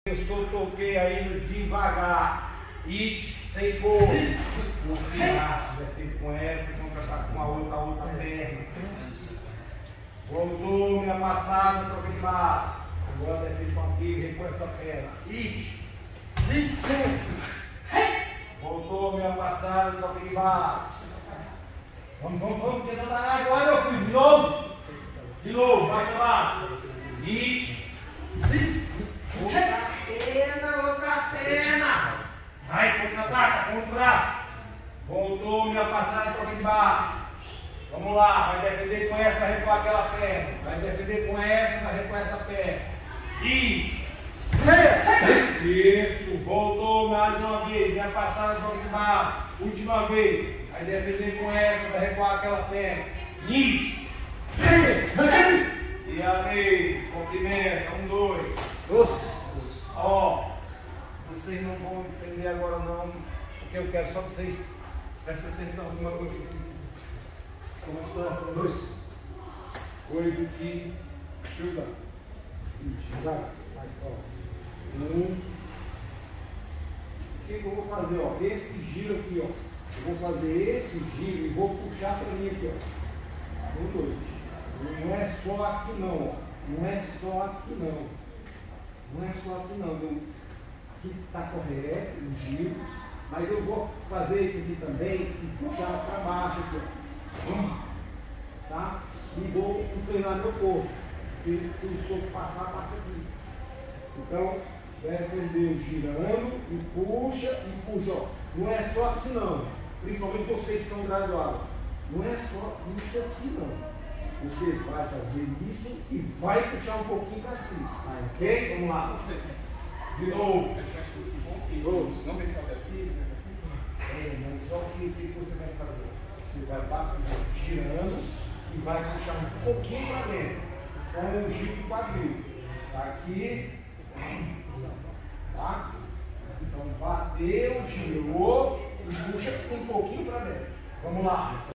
Eu toquei ainda devagar. It, sem cor. O braço é feito com essa, contratar com a outra perna. Voltou, minha passada, troca de braço. Agora é feito com aqui, repõe essa perna. It. Voltou, minha passada, troca de braço. Vamos, tentando agora, meu filho. De novo, baixa o braço. It. Outra perna. Vai, contra-ataca, contra o braço. Voltou, minha passada, troca de baixo. Vamos lá, vai defender com essa, vai recuar aquela perna. Vai defender com essa, vai recuar essa perna. Isso, voltou mais uma vez. Minha passada, troca de baixo. Última vez. Vai defender com essa, vai recuar aquela perna. E amei, comprimenta, 1, 2. Ó, vocês não vão entender agora não, porque eu quero só que vocês prestem atenção em uma coisa. Uma situação, 2. 8 aqui, chuta. 20, vai, ó. 1. O que eu vou fazer, ó? Esse giro aqui, ó. Eu vou fazer esse giro e vou puxar para mim aqui, ó. 1, 2. Não é só aqui não, ó. Não é só aqui não. Não é só aqui não. Aqui está correto, o giro. Mas eu vou fazer isso aqui também e puxar para baixo aqui, ó. Tá? E vou treinar meu corpo. E se o soco passar, passa aqui. Então, defender girando e puxa, ó. Não é só aqui não. Principalmente vocês que são graduados. Não é só isso aqui não. Você vai fazer isso e vai puxar um pouquinho para cima. Ok? Vamos lá. De novo. Não pensar aqui. Mas só que o que você vai fazer? Você vai bater, girando e vai puxar um pouquinho para dentro. Com um giro de quadril. Tá aqui. Tá? Então bateu, girou e puxa um pouquinho para dentro. Vamos lá.